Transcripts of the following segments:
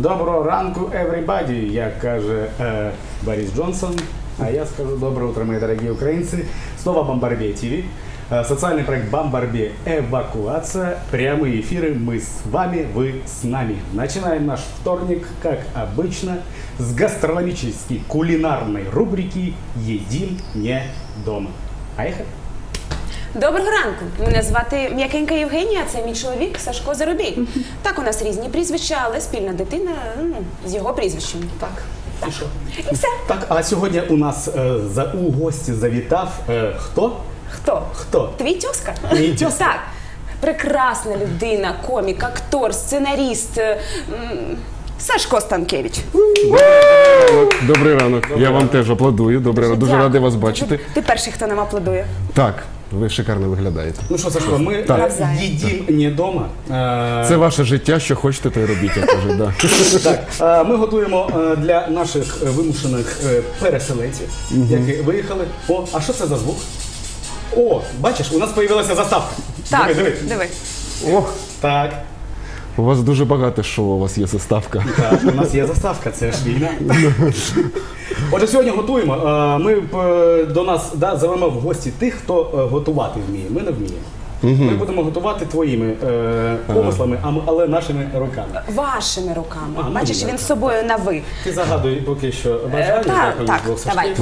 Доброго ранку, everybody, як каже Борис Джонсон. А я скажу доброе утро, мои дорогие украинцы. Снова Бомбарбе ТВ. Социальный проект Бомбарбе «Эвакуация». Прямые эфиры. Мы с вами, вы с нами. Начинаем наш вторник, как обычно, с гастрономической кулинарной рубрики «Едим не дома». Поехали! Доброго ранку. Мене звати М'якенька Євгенія, це мій чоловік Сашко Заробій. Так, у нас різні прізвища, але спільна дитина з його прізвищем. Так. І що? І все. Так, а сьогодні у нас у гості завітав хто? Хто? Хто? Твій тьоска? Мій тьоска? Так. Прекрасна людина, комік, актор, сценаріст. Сашко Станкевич. Добрий ранок. Я вам теж аплодую. Дуже радий вас бачити. Ти перший, хто нам аплодує. Так, ви шикарно виглядаєте. Ну що, Сашко, ми їдім не дома. Це ваше життя, що хочете, то й робіть, я кажу, да. Так, ми готуємо для наших вимушених переселенців, які виїхали. О, а що це за звук? О, бачиш, у нас з'явилася заставка. Так, диви. Ох, Так. у вас дуже багато шоу, у вас є заставка. Так, у нас є заставка, це ж війна. Отже, сьогодні готуємо. Ми до нас зовемо в гості тих, хто готувати вміє. Ми не вміємо. Ми будемо готувати твоїми помислами, але нашими руками. Вашими руками. Бачиш, він з собою на «ви». Ти загадуй поки що бажання. Так, давай.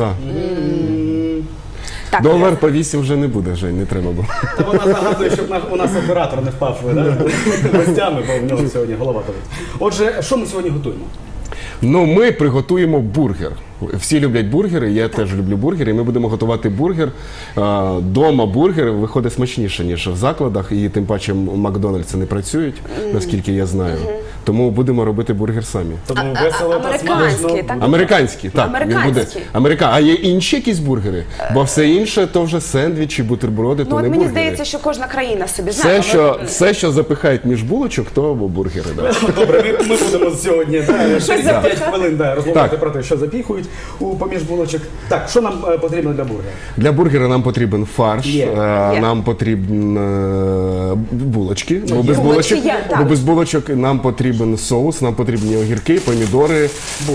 Так, Долар по 8 вже не буде, Жень, не треба було. Та вона загадує, щоб у нас оператор не впав гостями, бо в нього сьогодні голова болить. Отже, що ми сьогодні готуємо? Ну, ми приготуємо бургер. Всі люблять бургери, я теж люблю бургери. Ми будемо готувати бургер. Дома бургер виходить смачніше, ніж в закладах, і тим паче Макдональдси не працюють, наскільки я знаю. Тому будемо робити бургер самі. Тому весело та смачно. Американські, так, він буде. А є інші якісь бургери? Бо все інше то вже сендвічі, бутерброди, то Ну, не от бургери. мені здається, що кожна країна собі знає. Все, що запихають між булочок, то бургери. Да. Добре, ми будемо сьогодні через 5 хвилин розмовляти Так. про те, що запіхують поміж булочок. Так, що нам потрібно для бургера? Для бургера нам потрібен фарш, Є. нам потрібні булочки, бо без Булочки булочок, є, так. бо без булочок нам потрібен соус, нам потрібні огірки, помідори,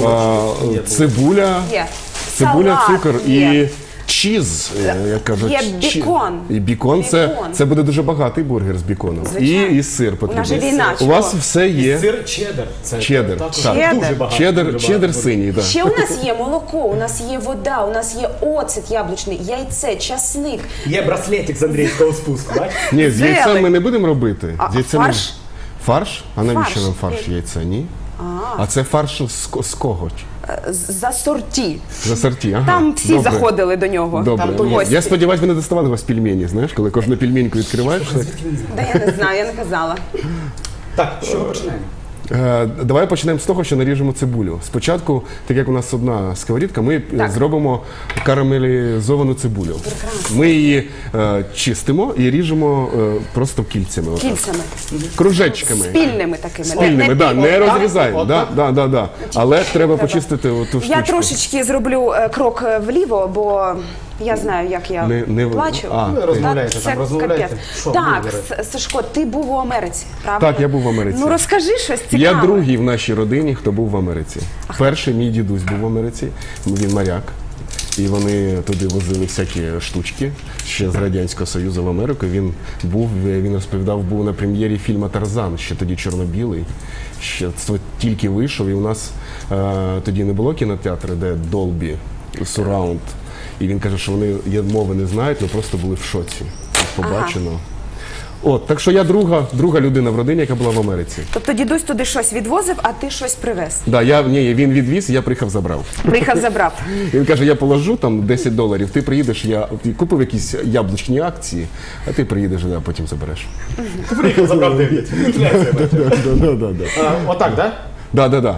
цибуля, Є. цибуля, Салат цукор є. і чіз, як кажуть. Є бікон. І бікон, це буде дуже багатий бургер з біконом. Звичайно. І сир У нас же потрібен. війна, У вас чого? все є. Сир чеддер. Це Чеддер, також так. дуже багато. Чеддер синій, так. Ще у нас є молоко, у нас є вода, у нас є оцет яблучний, яйце, часник. Є браслетик з андрійського спуску, бачиш? Ні, з яйцем Зелень. ми не будемо робити. А З яйцем ми- фарш? Фарш? А навіщо Фарш. нам фарш яйця? Ні? А це фарш з кого? За сорті. За сорті, ага. Там всі Добре. заходили до нього. Добре. Там гості. Я сподіваюся, ви не доставали його з пельмені, знаєш, коли кожну пельменьку відкриваєш. Да я не знаю, я не казала. Так, з чого починаємо? Давай почнемо з того, що наріжемо цибулю. Спочатку, так як у нас одна сковорідка, ми Так. зробимо карамелізовану цибулю. Ми її чистимо і ріжемо просто кільцями. отак. Кільцями. Кружечками. Спільними такими. Спільними, да, не розрізаємо. Отак? Да. Але треба почистити оту штучку. Я трошечки зроблю крок вліво, бо я знаю, як я Не- плачу. А, Ви розмовляєте Це там, розмовляєте. капець. Що Так, бургери? Сашко, ти був у Америці, правда? Так, я був в Америці. Ну розкажи щось цікаве. Я другий в нашій родині, хто був в Америці. Перший мій дідусь був в Америці, він моряк. І вони туди возили всякі штучки ще з Радянського Союзу в Америку. Він розповідав, був на прем'єрі фільму «Тарзан», ще тоді чорно-білий. Ще тільки вийшов, і у нас тоді не було кінотеатру, де Dolby Surround. І він каже, що вони мови не знають, але просто були в шоці. Побачено. От, так що я друга людина в родині, яка була в Америці. Тобто дідусь туди щось відвозив, а ти щось привез. Да, він відвіз, я приїхав, забрав. Приїхав, забрав. Він каже, я положу там $10, ти приїдеш, я купив якісь яблучні акції, а ти приїдеш, а потім забереш. Ти приїхав, забрав 9. Інфляція, бачиш? Отак, так? Да.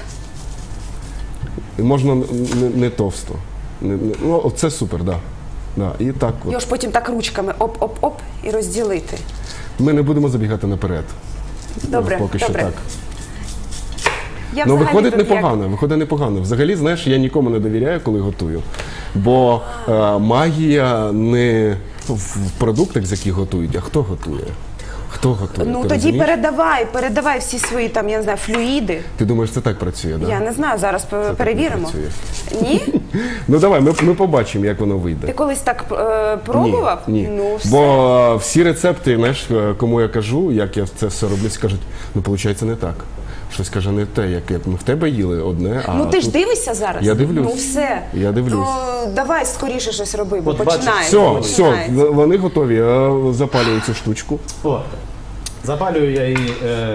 Можна не товсто. Ну, це супер, да. І так от. Його ж потім так ручками оп-оп-оп і розділити. Ми не будемо забігати наперед. Добре, Поки що добре. так. Я Ну, взагалі виходить тут як- непогано. Взагалі, знаєш, я нікому не довіряю, коли готую. Бо магія не в продуктах, з яких готують, а хто готує. Хто готує? Ну Ти тоді розумієш? передавай всі свої там, я не знаю, флюїди. Ти думаєш, це так працює, да? Я не знаю, зараз Це так не перевіримо. працює. Ні? Ну давай, ми побачимо, як воно вийде. Ти колись так пробував? Ні. Ну, все. Бо всі рецепти, знаєш, кому я кажу, як я це все роблю, скажуть, ну, виходить, не так. Щось каже не те, як ми в тебе їли одне, а Ну ти ж тут... дивишся зараз? Я дивлюсь. Ну все. Я дивлюсь. Ну, давай скоріше щось роби, бо От бачиш, починається. Все, вони готові. Я запалюю цю штучку. О, запалюю я її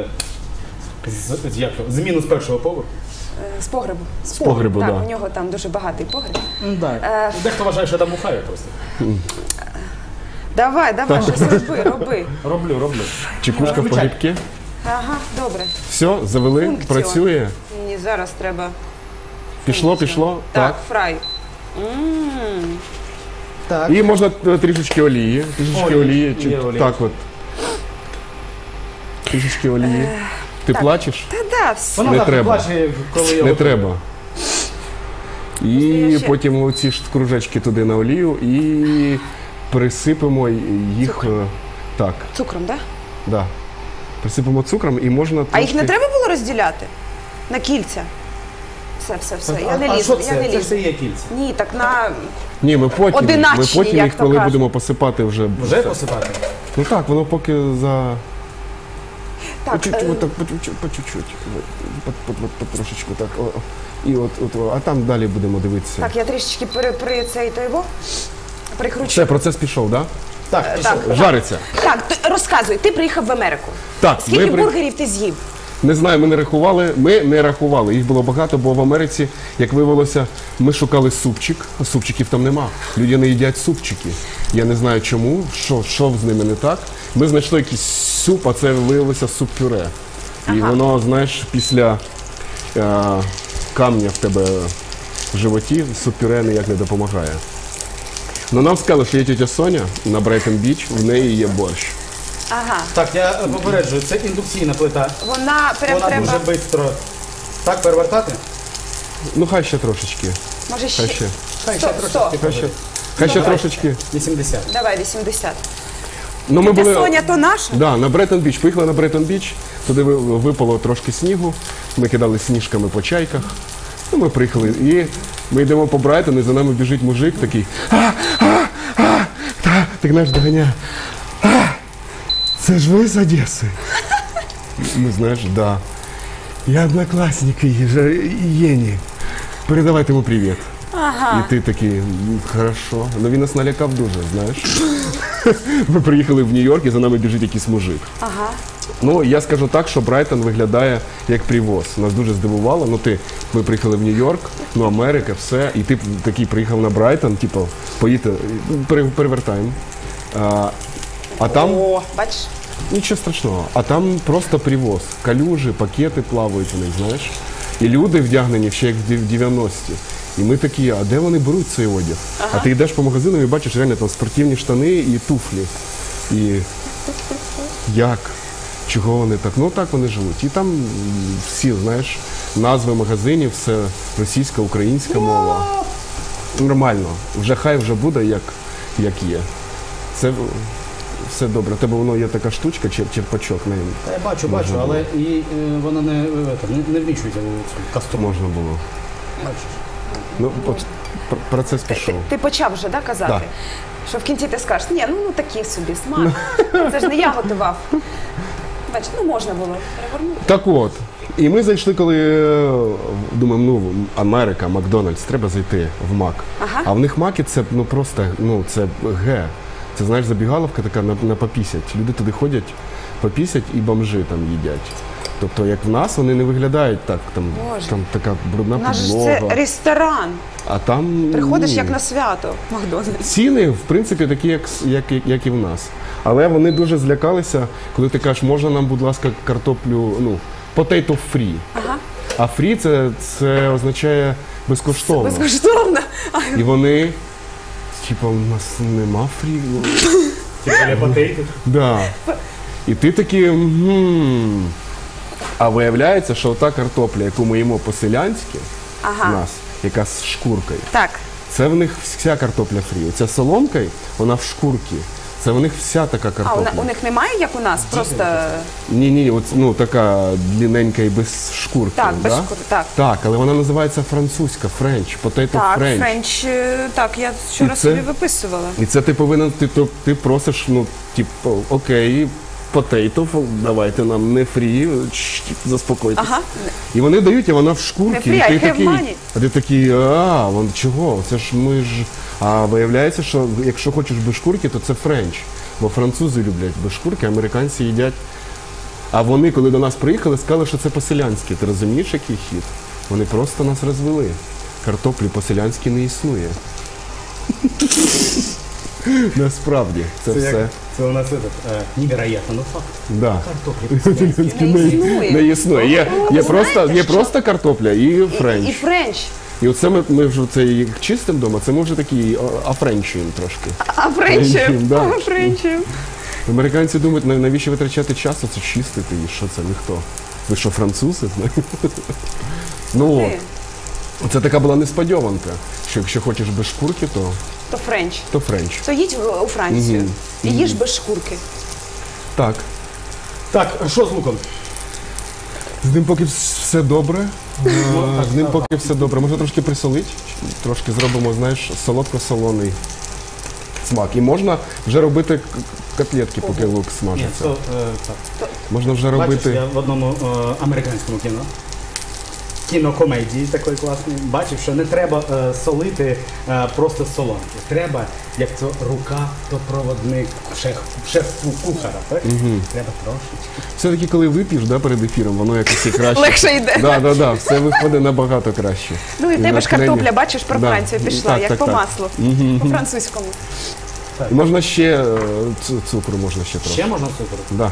з мінус першого поверху. З погребу. З погребу, так, да. у нього там дуже багатий погреб. Дехто вважає, що там бухає просто. Давай, щось роби. Роблю. Чекушка в Включай. погрібки. Ага, добре. Все, завели, Функціон. працює. Мені зараз треба. Пішло. Так, фрай. Так. І можна трішечки олії. Трішечки олії. Є олія. Так от. Трішечки олії. Ти так. плачеш? Та все. Вона Не так треба. плаче, коли я Не готую. треба. І Настояще. потім оці ж кружечки туди на олію і присипемо їх. Так, Цукром, так? Да? да. Присипемо цукром і можна А їх не трошки- треба було розділяти? На кільця? Все. Я не А лізу, що я це? не Це лізу. все є кільця. Ні, так на. Ні, ми потім Одиначні, як їх, то коли кажуть. будемо посипати вже. Вже посипати? Ну так, воно поки за. Так, По чуть-чуть, отак, по чуть-чуть. Потрошечку так. І от, а там далі будемо дивитися. так, я трішечки при цей тойво прикручу. Все, процес пішов, так? Так, Так. Да? Жариться. Так, розказуй, ти приїхав в Америку. Так, Скільки ми бургерів ти з'їв? Не знаю, ми не рахували. Їх було багато, бо в Америці, як виявилося, ми шукали супчик, а супчиків там нема. Люди не їдять супчики. Я не знаю чому, що з ними не так. Ми знайшли якийсь суп, а це виявилося суп-пюре. І воно, знаєш, після камня в тебе в животі суп-пюре ніяк не допомагає. Ну нам сказали, що є тетя Соня на Брайтон-Біч, в неї є борщ. Ага. Так, я попереджую, це індукційна плита. Вона прям Вона треба. дуже швидко. Так, перевертати? Ну хай ще трошечки. Може Хай ще. Хай 100, ще 100. трошки. Хай ще Давай. трошечки. 80. Давай, 80. Ну, ми Та Соня то наша? Да, на Бреттон-Біч. Поїхали на Бреттон-Біч, туди випало трошки снігу, ми кидали сніжками по чайках. Ну, ми приїхали. І ми йдемо по Брайтону, і за нами біжить мужик такий. Так наш доганяє. Це ж ви з Одеси? Ми знаєш, да. Я однокласники Єні. Передавайте йому привіт. Ага. І ти такий, «Ну, хорошо. Ну він нас налякав дуже, знаєш. Ми приїхали в Нью-Йорк і за нами біжить якийсь мужик. Ага. Ну, я скажу так, що Брайтон виглядає як привоз. Нас дуже здивувало. Ну, ми приїхали в Нью-Йорк, ну, Америка, все. І ти такий приїхав на Брайтон, типу, поїдьте, перевертаємо. А там О, бачиш? нічого страшного. А там просто привоз. Калюжі, пакети плавають у них, знаєш. І люди вдягнені ще як в 90-ті. І ми такі, а де вони беруть цей одяг? А ти йдеш по магазинам і бачиш реально там спортивні штани і туфлі. І як? Чого вони так? Ну так вони живуть. І там всі, знаєш, назви магазинів, все російська, українська мова. Нормально. Хай вже буде, як є. Це все добре. У тебе воно є така штучка, черпачок на Та я бачу, але і вона не вміщується в цю каструлю. можна було. Бачиш? Ну, процес пішов. Ти почав вже, да, казати? Так. Що в кінці ти скажеш, ні, ну такий собі смак. Це ж не я готував. Бачиш, ну можна було перевернути. Так от. І ми зайшли, коли думаємо, ну, Америка, Макдональдс, треба зайти в Мак. Ага. А в них Маки це ну просто, ну це Г. Це, знаєш, забігаловка така на попісять. Люди туди ходять, попісять і бомжи там їдять. Тобто, як в нас, вони не виглядають так, Боже. там така брудна У нас ж підлога. це ресторан. А там Приходиш ні. як на свято в Макдональдс. Ціни, в принципі, такі, як і в нас. Але вони дуже злякалися, коли ти кажеш, можна нам, будь ласка, картоплю, ну, potato free. Ага. А free це означає безкоштовно. Безкоштовно. І вони, типу, у нас нема фрі. Типа потейки. Да. І ти такий, А виявляється, що та картопля, яку ми їмо по-селянськи, Ага. у нас, яка з шкуркою, Так. це в них вся картопля фрі. Оця соломка, вона в шкурці. Це у них вся така А картопля. у них немає, як у нас, просто Ні, от, ну така длинненька і без шкурки. Так, без да? шкур- так. Так, але вона називається французька, френч, potato так, френч. френч, так, я вчора І це- собі виписувала. І це ти повинен, ти просиш, ну, типу, окей, потейто, давайте нам не фрі, заспокойтесь. Ага. І вони дають, а вона в шкурці. Не фрі, і а ти have такий, money. а ти такий, вон чого? Це ж ми ж. А виявляється, що якщо хочеш без шкурки, то це френч. Бо французи люблять без шкурки, американці їдять. А вони, коли до нас приїхали, сказали, що це по-селянськи. Ти розумієш, який хід? Вони просто нас розвели. Картоплі по-селянськи не існує. Насправді, це все. Це у нас невероятно, ну факт. Да. Картоплі. Не існує. Не існує. Є просто картопля і френч. І френч. І оце ми вже це як чистим вдома, це ми вже такі афренчуємо трошки. А френчем? Да. А френчем. Американці думають, навіщо витрачати час, це чистити, і що це, ніхто. Ви що, французи? Ну от, це така була несподіванка, що якщо хочеш без шкурки, То френч. то френч. То їдь у Францію і їж без шкурки. Так. Так, що з луком? З ним поки все добре. З ним поки все добре. Можна трошки присолити, трошки зробимо, знаєш, солодко-солоний смак. І можна вже робити котлетки, поки лук Ні, смажиться. то, так. Можна вже Бачиш, робити. я в одному американському кінокомедії такої класної, бачив, що не треба солити просто солонки. Треба, як це рука, то проводник шеф-кухара, так? Треба трошечки. Все-таки, коли вип'єш, да, перед ефіром, воно якось і краще. Легше йде. Да, все виходить набагато краще. Ну і в тебе ж натхнення. картопля, бачиш, про Да. Францію пішла, Так, як так, по так. маслу. По-французькому. І можна ще цукру, можна ще трохи. Ще можна цукру? Да.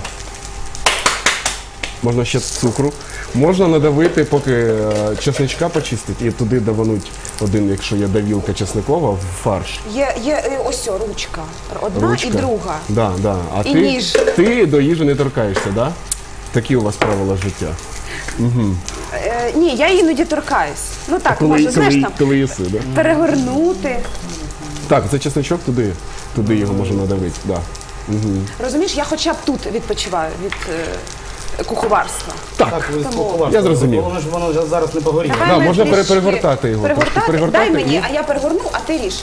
Можна ще цукру. Можна надавити, поки чесничка почистити, і туди давануть один, якщо є давілка чесникова, в фарш. Є ось о, ручка. Одна Ручка. і друга. Да. А І ніж. ти до їжі не торкаєшся, да? Такі у вас правила життя. Ні, я іноді торкаюсь. Ну так, можу, знаєш, там коли їси, да? перегорнути. Так, це чесничок туди його можна надавити, да. Розумієш, я хоча б тут відпочиваю від куховарства. Так, ви Тому- спілкувалися. Я зрозумів. Воно ж зараз не погоріло. Давай Да, ми можна трішки перегортати його, трошки перегортати Дай мені, і- а я перегорну, а ти ріж.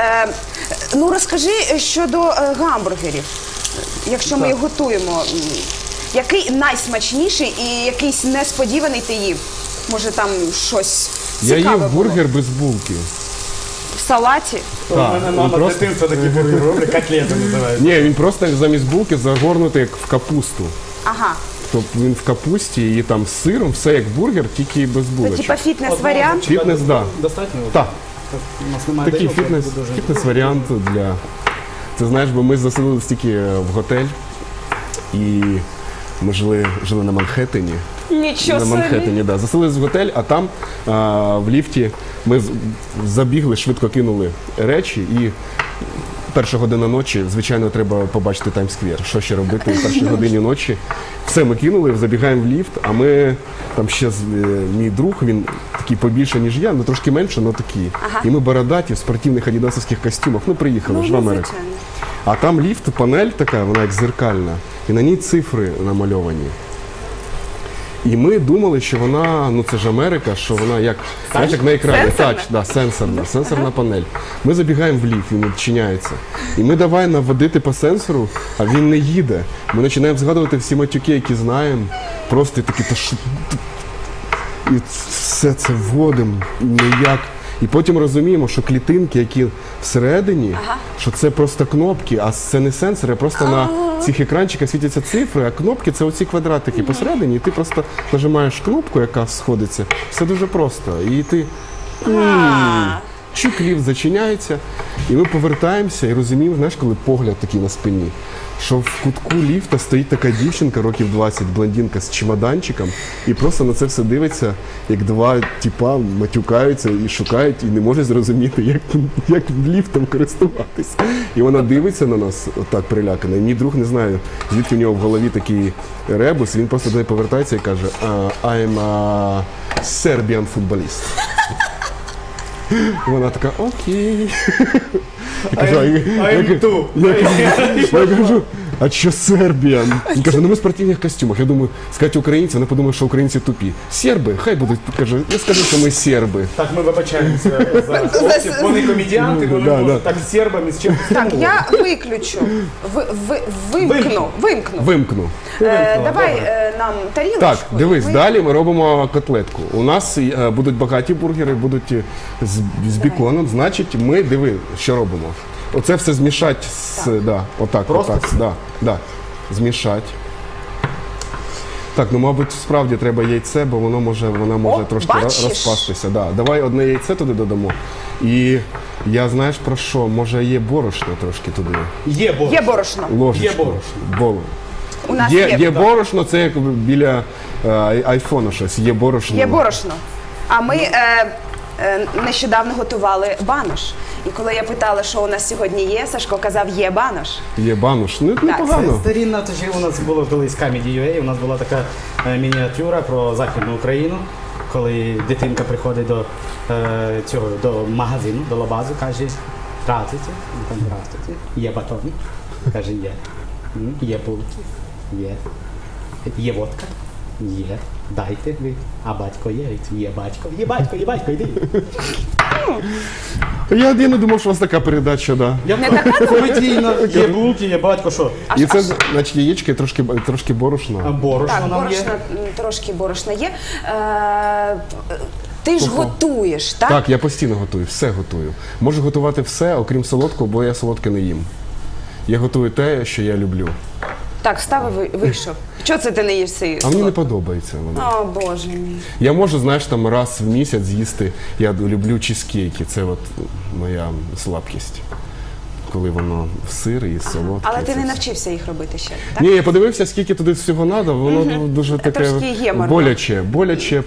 Ну розкажи щодо гамбургерів. Якщо ми їх готуємо, який найсмачніший і якийсь несподіваний ти їв? Може там щось Я цікаве їв було? бургер без булки. В салаті? У мене мама з просто- дитинства такі бургери роблять, котлети називають. Ні, він просто замість булки загорнутий як в капусту. Ага. Тобто він в капусті і там з сиром, все як бургер, тільки без Це булочок. типа фітнес-варіант? Фітнес, да. Достатньо? Так, У нас немає такий тарілки, дуже- фітнес-варіант для. Це знаєш, бо ми заселились тільки в готель, і ми жили на Манхеттені. Нічого На собі. Манхеттені, да. Заселились в готель, а там в ліфті ми забігли, швидко кинули речі і. Перша година ночі, звичайно, треба побачити Таймс-сквер. Що ще робити в першій годині ночі? Все, ми кинули, забігаємо в ліфт, а ми там ще мій друг, він такий побільше, ніж я, ну трошки менше, але такий. Ага. І ми бородаті в спортивних адідасовських костюмах. Ну, приїхали ж в Америку. звичайно. А там ліфт, панель така, вона як зеркальна, і на ній цифри намальовані. І ми думали, що вона, ну це ж Америка, що вона як, знаєш, як на екрані, Сенсорна? тач, да, сенсорна панель. Ми забігаємо в ліфт, він відчиняється. І ми давай наводити по сенсору, а він не їде. Ми починаємо згадувати всі матюки, які знаємо. Просто такі, та що... І все це вводимо ніяк. І потім розуміємо, що клітинки, які всередині, що це просто кнопки, а це не сенсори, а просто на цих екранчиках світяться цифри, а кнопки це оці квадратики посередині, і ти просто нажимаєш кнопку, яка сходиться. Все дуже просто. І ти чук, ліфт зачиняється, і ми повертаємося і розуміємо, знаєш, коли погляд такий на спині, що в кутку ліфта стоїть така дівчинка, років 20, блондинка з чемоданчиком, і просто на це все дивиться, як два тіпа матюкаються і шукають, і не можуть зрозуміти, як ліфтом користуватись. І вона дивиться на нас, отак прилякана, і мій друг не знає, звідки в нього в голові такий ребус, і він просто до неї повертається і каже, I'm a Serbian footballist. І вона така, окей. Я кажу, я кажу, а що Сербія? Він каже, ну ми в спортивних костюмах. Я думаю, сказати українці, вони подумають, що українці тупі. Серби, хай будуть, каже, я скажу, що ми серби. Так, ми вибачаємося за хлопців. Вони комедіанти, вони Да, можуть так з сербами, з чим. Так, я виключу. Вимкну. Вимкну. Давай нам тарілочку. Так, дивись, Ви- далі ми робимо котлетку. У нас будуть багаті бургери, будуть з біконом. Значить, ми, диви, що робимо. Оце все змішати отак, Просто отак, змішати. Так, ну мабуть, справді треба яйце, бо вона може трошки бачиш? розпастися. Да. Давай одне яйце туди додамо. І я, знаєш про що, може є борошно трошки туди. Є борошно. Є борошно. Ложечку. Є борошно. У нас Є борошно, це як біля айфону щось, є борошно. Є борошно. А ми нещодавно готували банош. І коли я питала, що у нас сьогодні є, Сашко казав, є банош. Є банош, ну це непогано. Старінна, тоді у нас було колись Comedy.ua, у нас була така мініатюра про Західну Україну, коли дитинка приходить до магазину, до лабазу, каже, здравствуйте, там здравствуйте, є батон, каже, є, є булки, є водка, є, дайте ви, а батько є батько, йди. Я не думав, що у вас така передача, да. Я Не така комедійна, є булки, є батько, що? І це, значить, яєчки, трошки борошна. Борошно Так, нам є. борошна, трошки борошна є. Ти ж готуєш, так? Так, я постійно готую, все готую. Можу готувати все, окрім солодкого, бо я солодке не їм. Я готую те, що я люблю. Так, встав і вийшов. Чого це ти не їш цей? А мені не подобається воно. О, Боже мій. Я можу, знаєш, там раз в місяць з'їсти, я люблю чизкейки, це от моя слабкість. Коли воно сир і солодке. Але ти це не все. навчився їх робити ще, так? Ні, я подивився, скільки туди всього треба, воно дуже таке Трошки геморно. боляче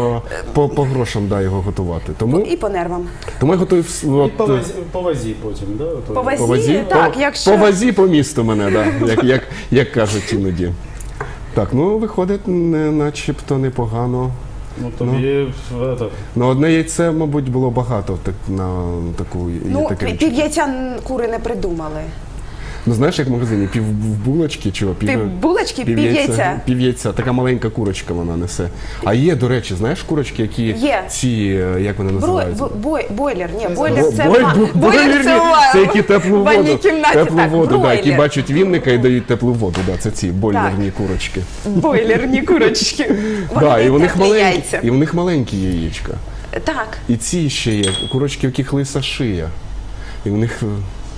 по грошам його готувати. І по нервам. Тому я готую По вазі потім, да? По вазі, по вазі, так, якщо... по вазі по місту мене, да, як кажуть іноді. Так, ну виходить, начебто непогано. Ну тобі Ну, одне яйце, мабуть, було багато на таку. Ну, таке пів яйця кури не придумали. Ну, знаєш, як в магазині, пів булочки, чого? Пів булочки, пів яйця. Пів яйця, така маленька курочка вона несе. А є, до речі, знаєш курочки, які Є. ці, як вони називаються? Бойлер, ні, бойлер це Бойлерні, це які теплу ванній воду, кімнаті, теплу так, воду, да, які бройлер. бачать вінника і дають теплу воду. Да, це ці бойлерні курочки. Бойлерні курочки. Да, і, Вони в теплі яйця. і в них маленькі яєчка. Так. І ці ще є, курочки, в яких лиса шия. І в них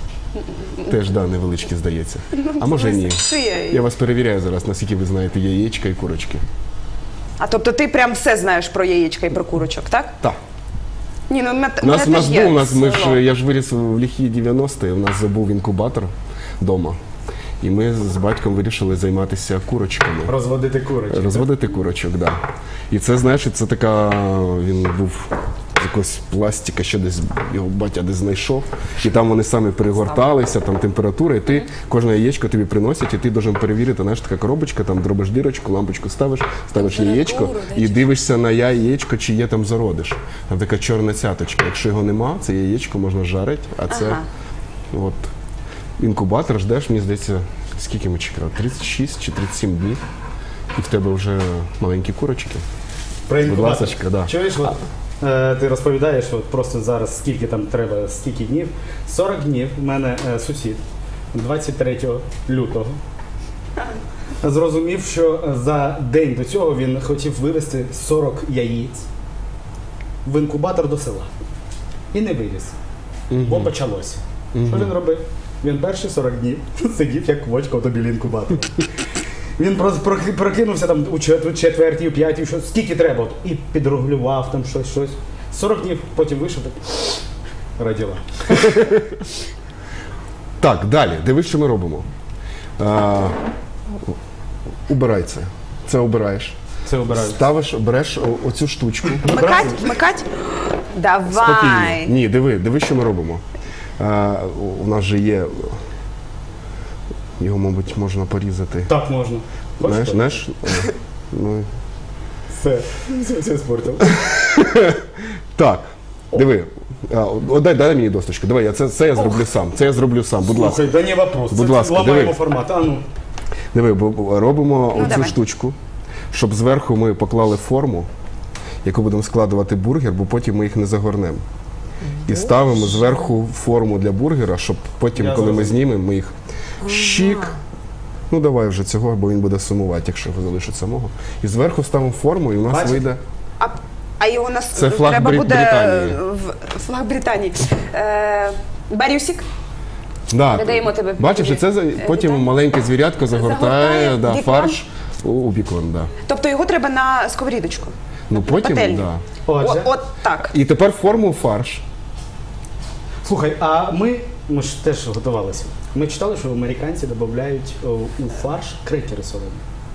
теж, невеличкі, здається. А може ні. Шия. Я вас перевіряю зараз, наскільки ви знаєте яєчка і курочки. А тобто ти прям все знаєш про яєчка і про курочок, так? Так. Ні, ну У нас був, я ж виріс в лихі 90-ті, у нас був інкубатор вдома. І ми з батьком вирішили займатися курочками. розводити курочки. Розводити курочок, так. Да. І це, знаєш, це така, він був з якогось пластика, що десь його батя десь знайшов. І там вони самі перегорталися, там температура, і ти, кожне яєчко тобі приносять, і ти должен перевірити, знаєш, така коробочка, там робиш дірочку, лампочку ставиш яєчко і дивишся на яєчко, чи є там зародиш. Там така чорна цяточка. Якщо його нема, це яєчко можна жарити, а це от інкубатор, ждеш, мені здається, скільки ми чекали? 36 чи 37 днів. І в тебе вже маленькі курочки. Про інкубатор. Будь ласочка, да. Чуєш, ти розповідаєш, от просто зараз скільки там треба, скільки днів. 40 днів у мене сусід 23 лютого зрозумів, що за день до цього він хотів вивезти 40 яєць в інкубатор до села. І не вивіз. Бо почалося. Що він робив? Він перші 40 днів сидів як квочка біля інкубатора. Він прокинувся там у четвертій, у п'ятій, що скільки треба, і підрегулював там щось. 40 днів, потім вийшов, так родила. Так, далі, дивись, що ми робимо. Убирай це. Це обираєш. Це обираю. Ставиш, береш оцю штучку. Вмикать? Давай. Спокійно. Ні, диви, що ми робимо. У нас же є. Його, мабуть, можна порізати. Так можна. Знаєш? Ну. Все спортив. Так. Диви, дай мені досточку, давай, це я зроблю сам, це я зроблю сам, будь ласка. Слухай, да не вопрос. Будь Це ласка, ламаємо диви. формат. А ну. Диви, робимо оцю давай. штучку, щоб зверху ми поклали форму, яку будемо складувати бургер, бо потім ми їх не загорнемо. І ставимо зверху форму для бургера, щоб потім, Я коли ми зрозумів. знімемо, ми їх щік. Ну давай вже цього, бо він буде сумувати, якщо його залишить самого. І зверху ставимо форму, і у нас Бачите? вийде. А його у нас Це флаг треба буде Британії. флаг Британії. Барюсік. Да. Передаємо тебе. Бачиш, і це потім Вітаю. маленьке звірятко загортає Загортає бікон. фарш у бікон. Да. Тобто його треба на сковорідочку. Ну потім, пательню. да. Отже. От так. І тепер форму фарш. Слухай, а ми ж теж готувалися. Ми читали, що американці додають у фарш крекери солені.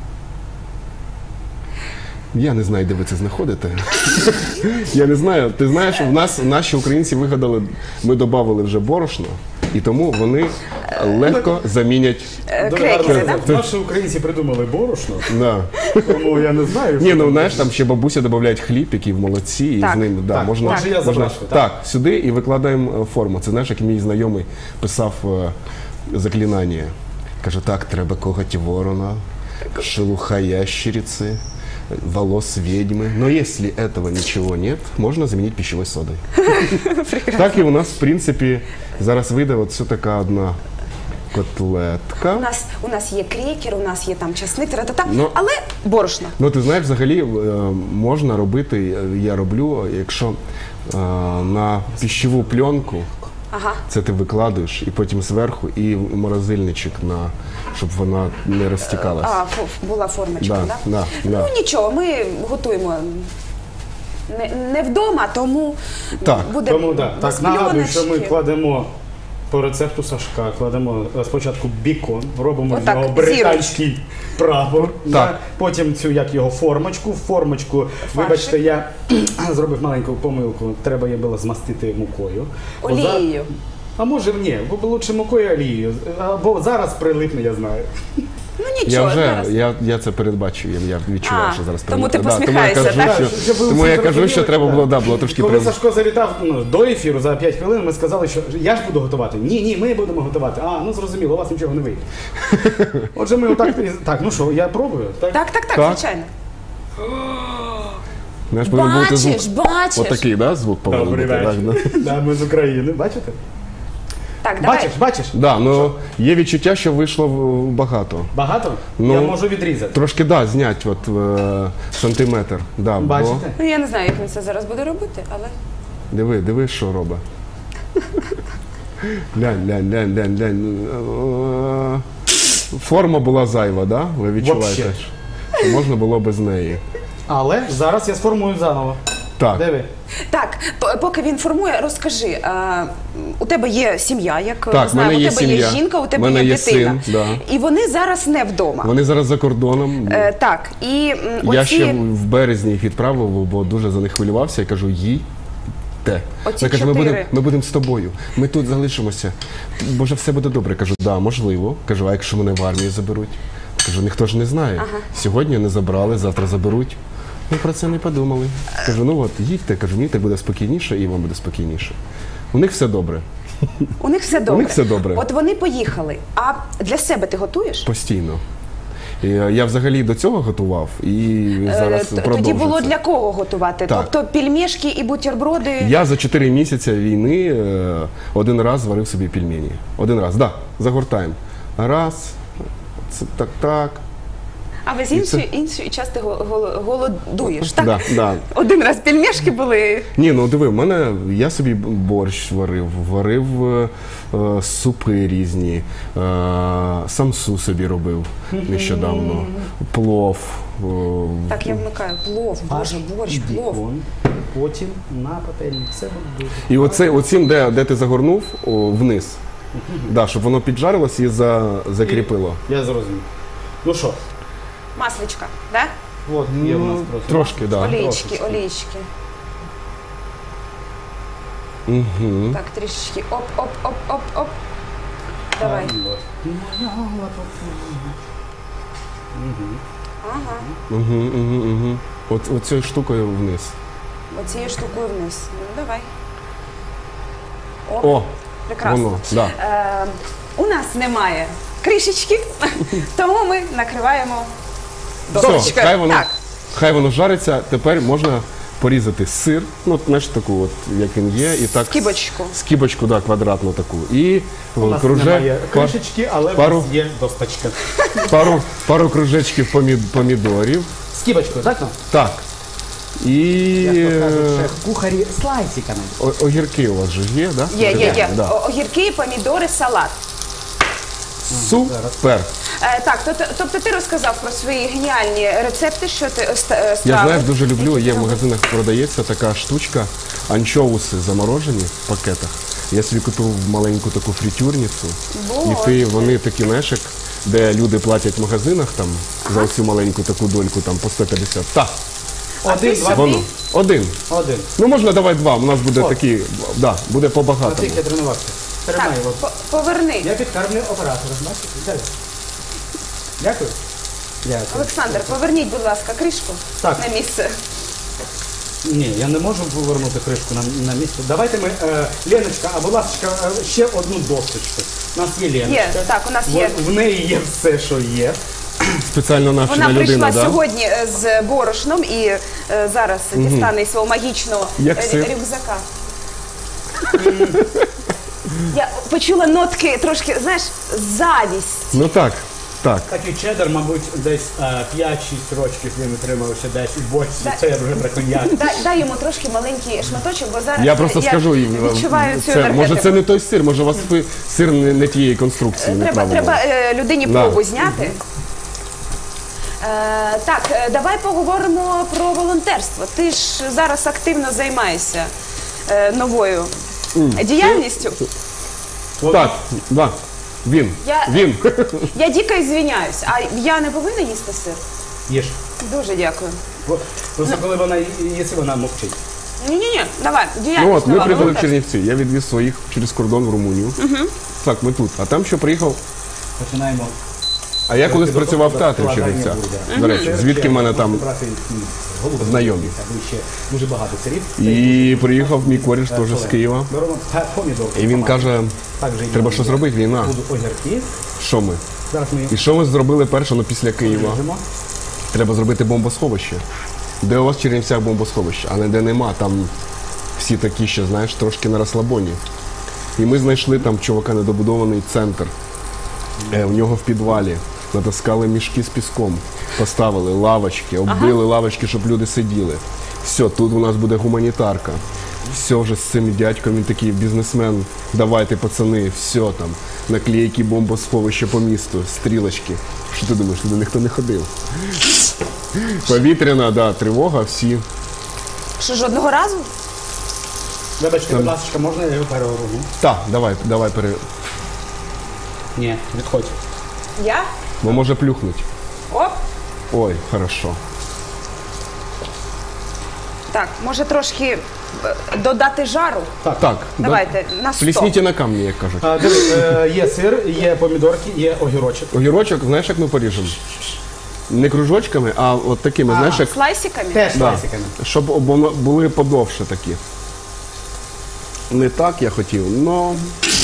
Я не знаю, де ви це знаходите. Я не знаю. Ти знаєш, в нас наші українці вигадали, ми додали вже борошно, і тому вони легко замінять. Крекери, так? Наші українці придумали борошно, Да. тому я не знаю. Ні, що ну там. знаєш, там ще бабуся додають хліб, який в молоці, і Так. з ним да, Так, можна. отже, я запрошую, так, сюди і викладаємо форму. Це знаєш, як мій знайомий писав заклинання. Каже, так, треба коготь ворона, шелуха ящерицы, волос ведьмы. Но если этого ничего нет, можно заменить пищевой содой. Так і у нас, в принципі, зараз вийде от все така одна котлетка. У нас є крекер, у нас є там часник, та-та-та, Ну, але борошно. Ну, ти знаєш, взагалі можна робити, я роблю, якщо на пищеву пленку, Ага. це ти викладаєш, і потім зверху, і морозильничок, щоб вона не розтікалась. Була формочка, Да, так? да, да. Ну нічого, ми готуємо не вдома, тому Так. буде Тому да. без Так, нагадую, що ми пленочки. кладемо по рецепту Сашка, кладемо спочатку бікон, робимо з Отак, нього британський прапор, Так. потім цю як його формочку, вибачте, я зробив маленьку помилку, треба її було змастити мукою. Олією. А може ні, бо лучше мукою і олією, бо зараз прилипне, я знаю. Ну Я нічого, вже зараз. я це передбачу, я відчуваю, що зараз тому ти прилипне. посміхаєшся, тому я кажу, так? тому я кажу, що треба було, було трошки Коли прям. Сашко завітав до ефіру за 5 хвилин, ми сказали, що я ж буду готувати. Ні, ми будемо готувати. Ну зрозуміло, у вас нічого не вийде. Отже, ми отак. Так, ну що, я пробую. Так? Так, Так. звичайно. Знаєш, повинен бути звук. Бачиш. Отакий, да, звук повинен Добрий бути. вечір. Так, да? Да, ми з України, бачите? Так, давай. Бачиш? Да, ну є відчуття, що вийшло багато. Багато? Ну, Я можу відрізати. Трошки, да, знять от сантиметр. Да, бо- Бачите? Ну я не знаю, як він це зараз буде робити, але Диви, що робить. Глянь. Форма була зайва, да? Ви відчуваєте? Вообще. Що можна було без неї. Але зараз я сформую заново. Так. Диви. так, поки він формує, розкажи. У тебе є сім'я, як Так, ми знаємо, в мене у є тебе є сім'я, жінка, у тебе в мене є є дитина. син, да. І вони зараз не вдома. Вони зараз за кордоном. Так, і Я ще в березні їх відправив, бо дуже за них хвилювався. Я кажу, їдьте. Оці Я кажу, чотири. ми будемо з тобою. Ми тут залишимося. Боже, все буде добре. Кажу, да, можливо. Кажу, а якщо мене в армію заберуть? Кажу, ніхто ж не знає. Сьогодні не забрали, завтра заберуть. Ми про це не подумали. Кажу, ну от, їдьте, кажу, мені так буде спокійніше і вам буде спокійніше. У них все добре. у них все добре. них все добре. От вони поїхали. А для себе ти готуєш? Постійно. І я взагалі до цього готував і зараз продовжую. Тоді було це. для кого готувати? Так. Тобто пельмешки і бутерброди. Я за 4 місяці війни один раз зварив собі пельмені. Один раз, так, да, загортаємо. Раз, це так. А ви з іншої части голодуєш, так? Да, да. Один раз пельмешки були. Ні, ну диви, я собі борщ варив супи різні, самсу собі робив нещодавно, плов. Так, я вмикаю. Плов, боже, борщ, плов. Бікон, потім на пательні. Все буде дуже. І оцім, де ти загорнув, вниз, да, щоб воно піджарилось і закріпило. Я зрозумів. Ну що, Масличка, да? от є в нас просто. Трошки, так. Да. Олійчики. Угу. Так, трішечки. Оп. Давай. Ага. Оцією штукою вниз. Оцією штукою вниз. Ну, давай. О, прекрасно. воно, да. У нас немає кришечки, тому ми накриваємо Все, дощечкою. хай хай воно жариться. Тепер можна порізати сир, ну, знаєш, таку, от, як він є. І так, Скибочку. Скибочку, да, квадратну таку. І У нас немає кришечки, але у пару- нас є досточка. пару кружечків помідорів. Скибочку, так? Так. І Як то кажуть, шеф-кухарі слайсиками. огірки у вас же є, да? Є. Да. Огірки, помідори, салат. Супер. Тобто ти розказав про свої геніальні рецепти, що ти страви. Я, знаєш, дуже люблю, які є ти в робиш. магазинах продається така штучка, анчоуси заморожені в пакетах. Я собі купив маленьку таку фритюрницю. І вони такі, знаєш, як, де люди платять в магазинах там, за цю маленьку таку дольку там, по 150. Так, Один, два, воно. Один. один. Ну можна давай два, у нас буде О. такі, да, буде побагато. Оскільки я тренувався. Так, Тримай от. поверни. Я підкармлю оператора, бачите? Дякую. Дякую. Дякую. Олександр, поверніть, будь ласка, кришку Так. на місце. Ні, я не можу повернути кришку на місце. Давайте ми, Леночка, а будь ласка, ще одну досточку. У нас є Леночка. Є, так, у нас є. В неї є все, що є. Спеціально навчена Вона людина, прийшла да? сьогодні з борошном і зараз дістане із свого магічного Як сир? рюкзака. Я почула нотки трошки, знаєш, завість. Ну так, так. Такий чеддер, мабуть, десь 5-6 років він отримав ще десь у боці. Це я вже браконьяк. Дай йому трошки маленький шматочок, бо зараз Я просто скажу їм, відчуваю цю це, енергетику. може це не той сир, може у вас сир не тієї конструкції. неправильної. Треба людині Да. пробу зняти. Давай поговоримо про волонтерство. Ти ж зараз активно займаєшся новою діяльністю. Так, да. Він. Він. Я дико звиняюсь, а я не повинна їсти сир? Їж. Дуже дякую. Просто коли вона їсть, вона мовчить. Ні, давай, Ну діяльність от, ми нова, приїхали в волонтерство. Чернівці. Я відвіз своїх через кордон в Румунію. Так, ми тут. А там що приїхав? Починаємо. А я колись працював в театрі в Складання Чернівцях. бургера. До речі, звідки в мене там знайомі. Або ще дуже багато сирів. І приїхав мій коріш теж з Києва. Беремо помідор. І він каже, треба щось робити, війна. Будуть огірки. Що ми? Зараз ми І що ми зробили перше, після Києва? ріжемо. Треба зробити бомбосховище. Де у вас в Чернівцях бомбосховище, а не де нема. Там всі такі ще, знаєш, трошки на розслабоні. І ми знайшли там чувака недобудований центр. У нього в підвалі натаскали мішки з піском, поставили лавочки, оббили лавочки, щоб люди сиділи. Все, тут у нас буде гуманітарка. Все вже з цим дядьком, він такий бізнесмен. Давайте, пацани, все там. Наклейки бомбосховища по місту, стрілочки. Що ти думаєш, туди ніхто не ходив? Повітряна, да, тривога, всі. Що, жодного разу? Вибачте, будь ласка, можна я його переговорю? Так, давай, Ні, відходь. Я? бо може плюхнуть. Оп. Ой, хорошо. Так, може трошки додати жару? Так, Давайте, на 100. Плісніть на камні, як кажуть. Диви, є сир, є помідорки, є огірочок. Огірочок, знаєш, як ми поріжемо? Не кружочками, а от такими, знаєш, як... Слайсиками? Теж Да, слайсиками. щоб були подовше такі. Не так я хотів, но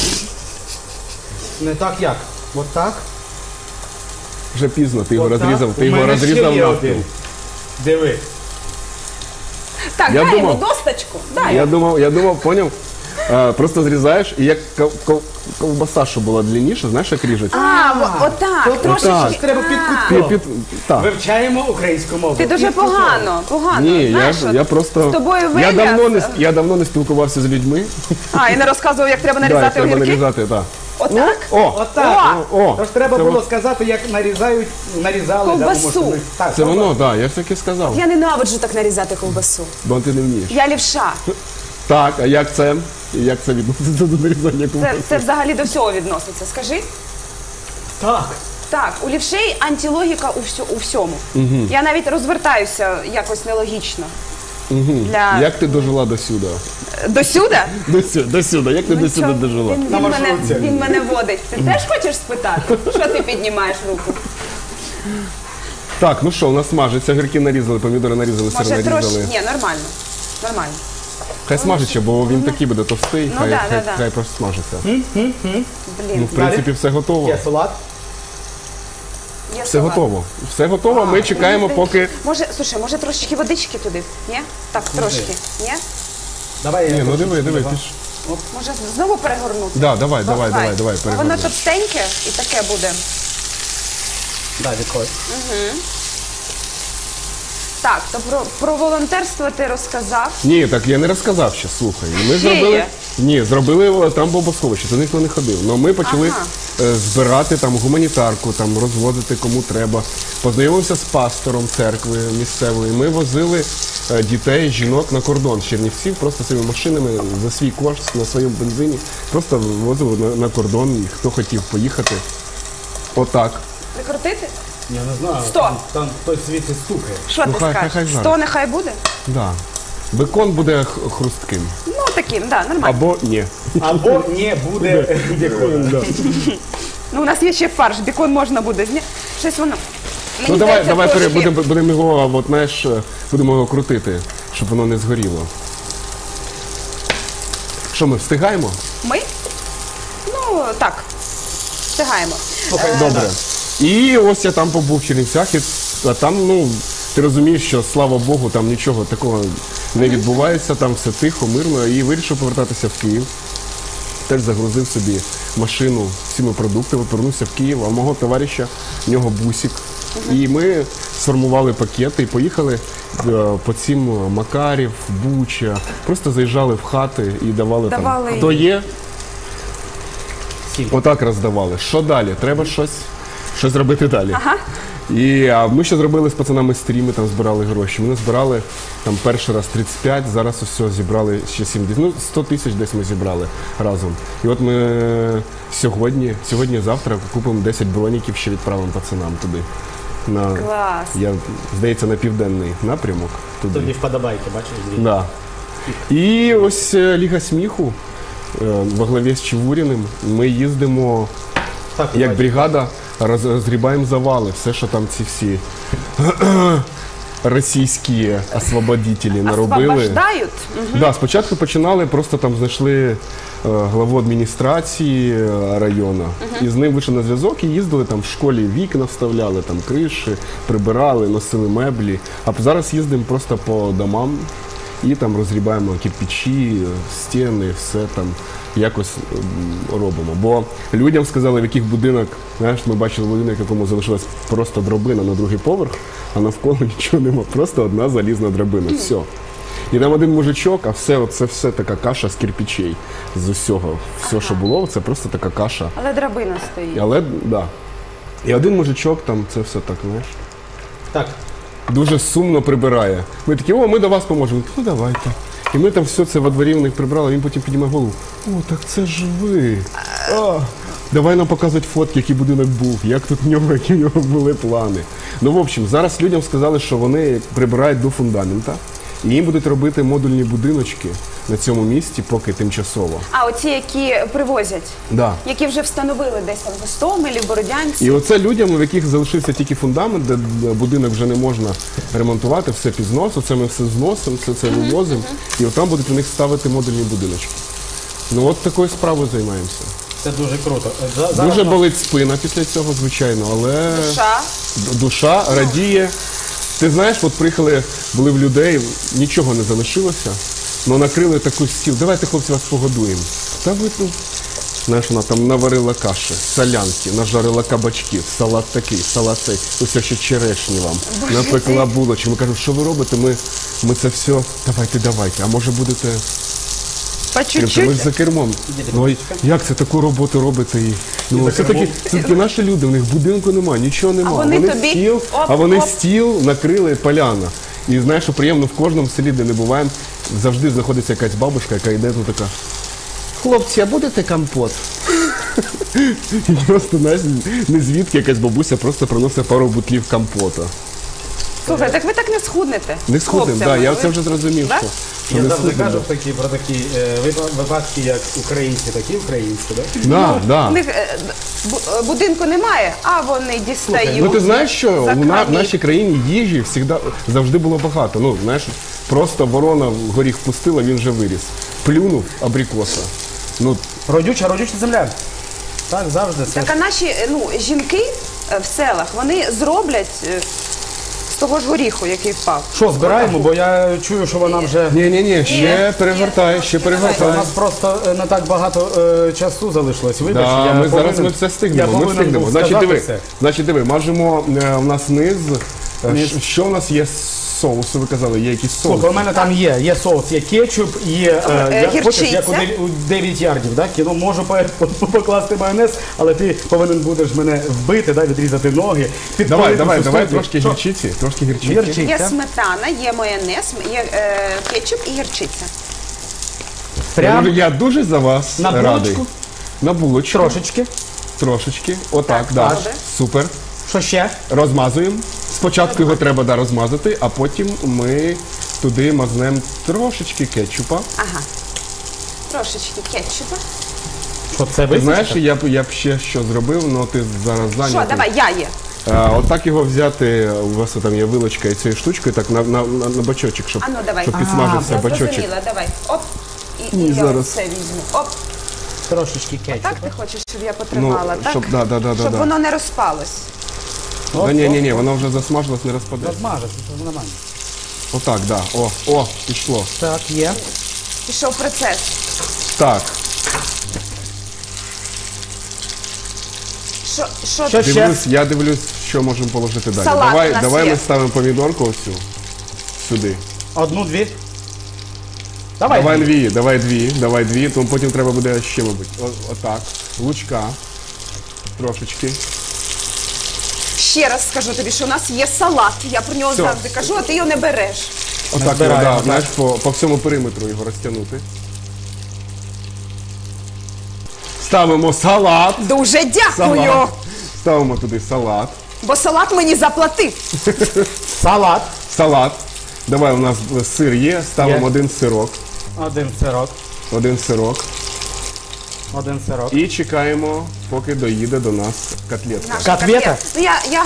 Не так як? От так. вже пізно, ти його От так. розрізав, ти У його мене ще розрізав є навпіл. один. Диви. Так, Я дай йому думав- досточку. Дай. Я думав, поняв, просто зрізаєш, і як ковбаса, що була длинніша, знаєш, як ріжуть? Отак, трошечки. отак. Треба під Так. Вивчаємо українську мову. Ти дуже погано. Ні, Знаєш, я просто... з тобою Я давно не спілкувався з людьми. і не розказував, як треба Да, нарізати треба огірки? нарізати, так. Отак? О, Отак. О, Тож треба це було во- сказати, як нарізали. Ковбасу. тому що ми- Так, це воно, так, я ж таки сказав, Я ненавиджу так нарізати ковбасу. бо ти не вмієш. Я лівша. Так, а як це? Як це відноситься до нарізання ковбаси? Це взагалі до всього відноситься. Скажи. Так. Так, у лівшей антилогіка у всьому. Я навіть розвертаюся якось нелогічно. Як ти дожила до сюди? Досюди? До сюди, як ти до сюди дожила? Він мене водить. Ти теж хочеш спитати? Що ти піднімаєш руку? Так, ну що, у нас смажиться, огірки нарізали, помідори нарізали, сир Може трошки? нарізали. Ні, нормально. Нормально. Хай смажиться, бо він такий буде товстий, Ну, да. хай просто смажиться. Блін, Ну, в принципі, все готово. Є салат. є Все салат. готово. Все готово, ми чекаємо, поки... Може трошечки водички туди? Ні? Так, трошки. Ні? Давай. Ні, ну диви, ти ж... Може знову перегорнути? Да, давай, Воно перегорни. товстеньке і таке буде. Да, відходь. Так, то про волонтерство ти розказав. Ні, так я не розказав ще, слухай. Ми Ще зробили... є? Ні, зробили там бомбосховище, то ніхто не ходив. Но ми почали Ага. збирати там гуманітарку, там розвозити кому треба. Познайомився з пастором церкви місцевої. Ми возили дітей, жінок на кордон з Чернівців, просто своїми машинами за свій кошт на своєму бензині. Просто возили на кордон, і хто хотів поїхати. Отак. Прикрутити? Я не знаю. 100. Там хтось звідси стукає. Що Ну, ти хай скажеш? зараз. 100 нехай буде? Да. Бекон буде хрустким. Ну, таким, да, нормально. Або ні. Або не буде бекона. Ну, у нас є ще фарш, бікон можна буде зняти. Щось воно. Ну Мені давай здається, трошки- будемо його, от, знаєш, будемо його крутити, щоб воно не згоріло. Що ми встигаємо? Ми? Ну, так. Встигаємо. Добре. І ось я там побув в Чернівцях, а там, ну, ти розумієш, що слава Богу, там нічого такого не відбувається, там все тихо, мирно, і вирішив повертатися в Київ. Теж загрузив собі машину всіми продуктами, повернувся в Київ, а у мого товариша, в нього бусик. І ми сформували пакети і поїхали по цим Макарів, Буча, просто заїжджали в хати і давали там, хто є, отак роздавали. Що далі? Треба щось робити далі. Ага. А ми ще зробили з пацанами стріми, там збирали гроші. Ми назбирали там перший раз 35, зараз усе зібрали ще 70. Ну, 100 тисяч десь ми зібрали разом. І от ми сьогодні-завтра купимо 10 броніків, ще відправимо пацанам туди. Клас. Здається, на південний напрямок. Тобі Туди. вподобайки, бачиш? Да. І ось Ліга сміху во главі з Чевуріним. Ми їздимо Так, як бригада, розгрібаємо завали, все, що там ці всі російські освободителі наробили. Освобождають? Да, спочатку починали, просто там знайшли главу адміністрації району, і з ним вийшли на зв'язок і їздили там в школі, вікна вставляли, там криші, прибирали, носили меблі. А зараз їздимо просто по домам і там розгрібаємо кирпичі, стіни, все там якось робимо. Бо людям сказали, в яких будинок, знаєш, ми бачили будинок, в якому залишилась просто драбина на другий поверх, а навколо нічого нема, просто одна залізна драбина, все. І там один мужичок, а це все така каша з кирпичей, з усього. Все, що було, це просто така каша. Але драбина стоїть. Але, да. І один мужичок там, це все так, знаєш, Так, дуже сумно прибирає. Ми такі, ми до вас поможемо. Ну давайте. І ми там все це во дворі у них прибрали, він потім піднімає голову. О, так це ж ви. Давай нам показувати фотки, який будинок був, як тут які в нього були плани. Ну, в общем, зараз людям сказали, що вони прибирають до фундамента. І їм будуть робити модульні будиночки на цьому місці, поки тимчасово. А оці, які привозять, Да. які вже встановили десь там в Гостомелі, в Бородянці. І оце людям, в яких залишився тільки фундамент, де будинок вже не можна ремонтувати, все під знос, оце ми все зносимо, все це вивозимо, і от там будуть у них ставити модульні будиночки. Ну от такою справою займаємося. це дуже круто. Дуже болить спина після цього, звичайно, але Душа. душа радіє. Ти знаєш, от приїхали, були в людей, нічого не залишилося, але накрили такий стіл. Давайте, хлопці, вас погодуємо. Та ви тут, знаєш, вона там наварила каші, солянки, нажарила кабачків, салат такий, салат цей, ось ще черешні вам, напекла булочки. Ми кажемо, що ви робите? Ми це все, давайте, а може будете... По Ми чуть-чуть. ж за кермом. Ну, як це таку роботу робите? Ну, все-таки наші люди, у них будинку немає, нічого немає. А вони тобі стіл, стіл накрили поляна. І знаєш, що приємно, в кожному селі, де не буваємо, завжди знаходиться якась бабушка, яка йде тут така: хлопці, а будете компот? І просто, знаєш, не звідки якась бабуся просто приносить пару бутлів компота. Слухай, так ви так не схуднете. Не схуднемо, хлопцями. так, я Ви- це вже зрозумів, Да? що що Я не завжди супер. кажу про такі випадки, як українці, такі українські, так? Да, да. У них будинку немає, а вони дістають. Ну ти знаєш, що за в крамник. нашій країні їжі завжди було багато. Ну, знаєш, просто ворона в горіх впустила, він вже виріс. Плюнув абрикоса. Ну, Родюча земля. Так, завжди. Це Так, а наші жінки в селах, вони зроблять з того ж горіху, який впав. Що, збираємо, бо я чую, що вона вже... ні, ще перевертай, ще У перевертай. нас просто не так багато часу залишилось. Вибач, Да, я ми зараз повинен- ми все я встигнемо. Ми повинен встигнемо. був Значить, сказати диви, все. мажемо у нас низ. Низ. Що в нас є з соусу? Ви казали, є якісь соуси. Слухай, у мене там є соус, є кетчуп, є хочеш, як гірчиця. у 9 ярдів, так? Ну, можу покласти майонез, але ти повинен будеш мене вбити, да, відрізати ноги, Давай підпалити цю студію. трошки Що? гірчиці. Трошки гірчиці. Гірчиця. Є сметана, є майонез, є кетчуп і гірчиця. Прям Я дуже за вас на радий. булочку? На булочку. Трошечки. Трошечки. Отак, Так, да. добре. Супер. Що ще? Розмазуємо. Спочатку його треба розмазати, а потім ми туди мазнемо трошечки кетчупа. Ага. Трошечки кетчупа. Що це Ти знаєш, висипати? я б ще що зробив, але ти зараз Що, зайнятий. давай, я є. Отак його взяти, у вас там є вилочка і цією штучкою, так на бачочок, щоб, А ну давай. щоб підсмажився Я бачочок. зрозуміла, давай. Оп. І Ні, я зараз. це візьму. Оп. Трошечки кетчупу. Так ти хочеш, щоб я потримала, так? щоб, да. Щоб воно не розпалось. Да, ні, воно вже засмажилось, не розпаде. Розмажеш, це нормально. Отак, да. О, пішло. Так, є. Пішов процес. Так, Що Що ще? я дивлюсь, що можемо положити далі. Салат у нас давай є. ми ставимо помідорку оцю сюди. Одну-дві. Давай. Давай дві, тому потім треба буде ще, мабуть. Отак. Лучка. Трошечки. Ще раз скажу тобі, що у нас є салат. Я про нього Все. завжди кажу, а ти його не береш. Отак, збираємо, так. знаєш, по всьому периметру його розтягнути. Ставимо салат. Дуже дякую. Салат. Ставимо туди салат. Бо салат мені заплатив. Салат. Салат. Давай, у нас сир є, ставимо Є. один сирок. Один сирок. Один сирок. Один сирок. І чекаємо, поки доїде до нас котлетка. Наша Котлета? Ну,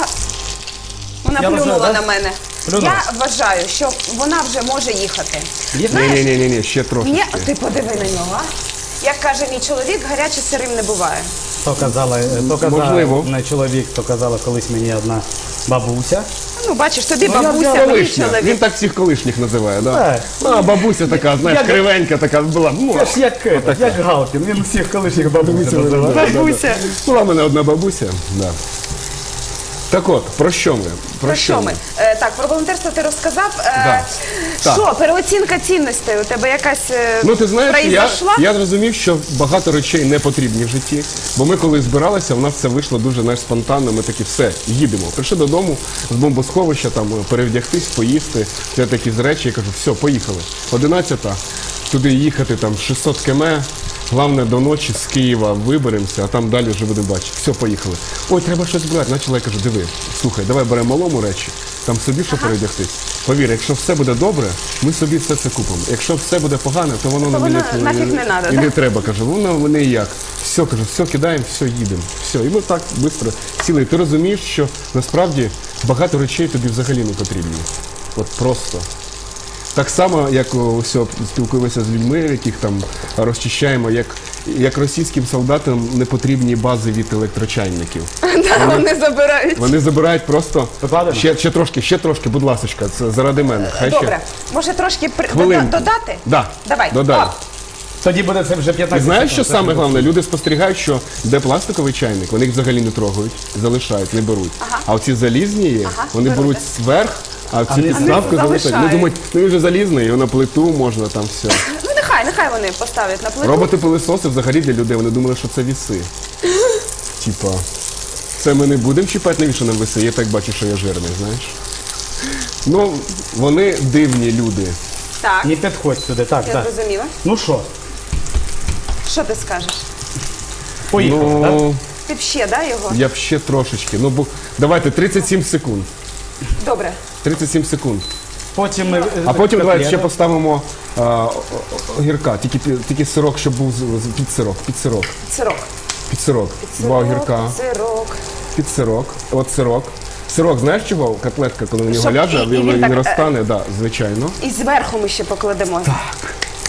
вона Я плюнула вважаю, да? на мене. Плюнула? Я вважаю, що вона вже може їхати. Ні, ще трошки. Ні, ти подиви на нього, а? Як каже мій чоловік, гаряче сирим не буває. То казала Можливо. не чоловік, то казала колись мені одна бабуся. Ну, бачиш, тобі я бабуся, мені Колишня. Він чоловік. так всіх колишніх називає, да? Так. А, бабуся така, знаєш, Як- кривенька така була. Це ж як Галкін, він всіх колишніх бабуся називає. Бабуся. Була в мене одна бабуся. Да. Так от, про що ми? Про що ми? Так, про волонтерство ти розказав. Да. Так. Що, переоцінка цінностей у тебе якась Ну, ти знаєш, произошла? я зрозумів, що багато речей не потрібні в житті. Бо ми коли збиралися, у нас це вийшло дуже знаєш, спонтанно. Ми такі, все, їдемо. Прийшли додому з бомбосховища, там перевдягтись, поїсти. Це такі з речі, я кажу, все, поїхали. 11-та, туди їхати, там 600 км. Головне, до ночі з Києва виберемося, а там далі вже будемо бачити. Все, поїхали. Ой, треба щось брати. Почала, я кажу, диви, слухай, давай беремо малому речі, там собі що передягтись. Повір, якщо все буде добре, ми собі все це купимо. Якщо все буде погане, то воно нам воно нафіг не надо, і да? не треба. Кажу, воно ніяк. Все, кажу, все кидаємо, все, їдемо. Все. І ми так швидко сіли. І ти розумієш, що насправді багато речей тобі взагалі не потрібні. От просто. Так само, як ось спілкуємося з людьми, яких там розчищаємо, як російським солдатам не потрібні бази від електрочайників. Да, вони забирають. Вони забирають просто Покладемо? ще трошки, будь ласка, це заради мене. Хай Добре, може трошки Хвилинку. додати? Да. Давай. Додай. О, Тоді буде це вже 15 І знаєш, що секунд. саме головне? Люди спостерігають, що де пластиковий чайник, вони їх взагалі не трогають, залишають, не беруть. А оці залізні є, вони беруть. беруть зверх, а цю підставку залишають. залишають. Вони думають, ну він вже залізний, його на плиту можна там все. ну нехай вони поставлять на плиту. Роботи-пилисоси взагалі для людей, вони думали, що це віси. Типа, це ми не будемо чіпати, навіщо нам віси? Я так бачу, що я жирний, знаєш. Ну, вони дивні люди. Так, Не підходь сюди, так, я так. зрозуміла. Ну що, Що ти скажеш? поїхали, так? Ну, Ти б ще, да, його? я б ще трошечки. Ну, давайте 37 секунд. Добре. 37 секунд. Потім ми... А потім давайте ще поставимо огірка, тільки сирок, щоб був під сирок. Сирок. Під сирок. Два огірка. Сирок. Під сирок. От сирок. Сирок, знаєш чого? Котлетка, коли в нього Щоб ляже, і він він так, розтане, да, звичайно. І зверху ми ще покладемо. Так.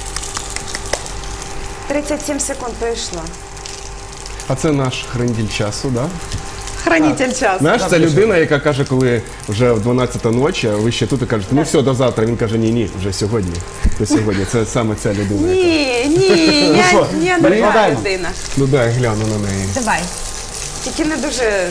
37 секунд пройшло. А це наш хранитель часу, да? Хранитель часу. Знаєш, це людина, яка каже, коли вже в 12 ночі, а ви ще тут і кажете, ну все, до завтра. Він каже, ні, вже сьогодні. До сьогодні. Це саме ця людина. Ні, що, я не така перекладаємо? людина. Ну дай я гляну на неї. Давай. Тільки не дуже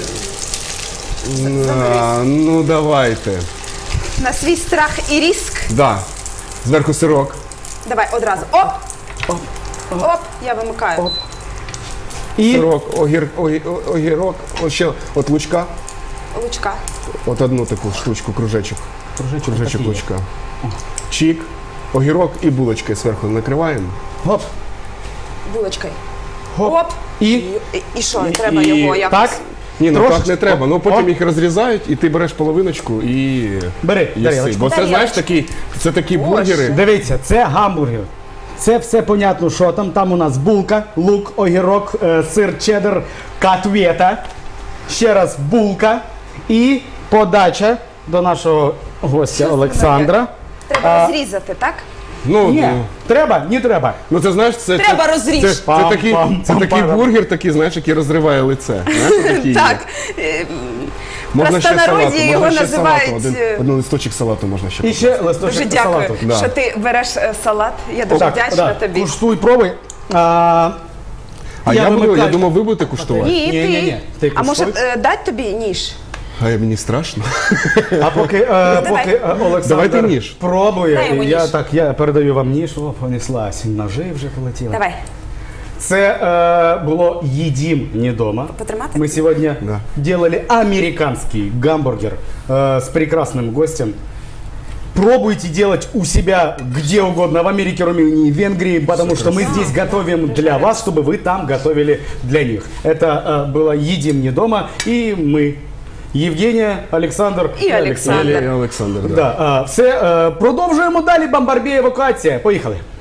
Ну давайте. на свій страх і риск. Да. Зверху сирок. Давай одразу. Оп! Оп! Я вимикаю. І Сирок, огірок, от ще от лучка. Лучка. От одну таку штучку, кружечок. Кружечок такий. лучка. Чік, огірок і булочки зверху накриваємо. Гоп. Булочкою. Гоп. Оп! І І що, треба його якось? так. Ні, ну Трошечки. так не треба. Ну потім Оп. їх розрізають, і ти береш половиночку і Бери їси. тарілочку. Бо це, знаєш, це такі бургери. Дивіться, це гамбургер. Це все понятно, що там. Там у нас булка, лук, огірок, сир, чеддер, катвета. Ще раз булка і подача до нашого гостя Олександра. Треба розрізати, так? Ну, Ні, треба, не треба. ну це знаєш, це Треба розріж. Це такий Пам-пам-пам-пам. бургер, такий, знаєш, який розриває лице. Знаєш, такий є. Так. Можна ще простонароді салату, його можна ще називають, салату. Один листочок салату можна ще. І ще листочок Дуже дякую, салату. Да. що ти береш салат. Я дуже вдячна тобі. Куштуй, пробуй. А я вимикаю. думав, ви будете куштувати. Ні, Ні. Ти А може куштуй. дати тобі ніж? А мені страшно. А поки Олександр Давайте ніж. пробує, Дай йому ніж. я передаю вам ніж. О, понеслась. Ножи вже полетіли. Давай. Це було «Едим не дома». Потримати? Мы сегодня Да. делали американский гамбургер с прекрасным гостем. Пробуйте делать у себя где угодно, в Америке, Румынии, Венгрии, потому что мы здесь готовим для вас, чтобы вы там готовили для них. Это было «Едим не дома», и мы, Євгенія, Олександр І Олександр. І Олександр, да. Да, все, продовжуємо далі. Бомбарбє, евакуація. Поїхали.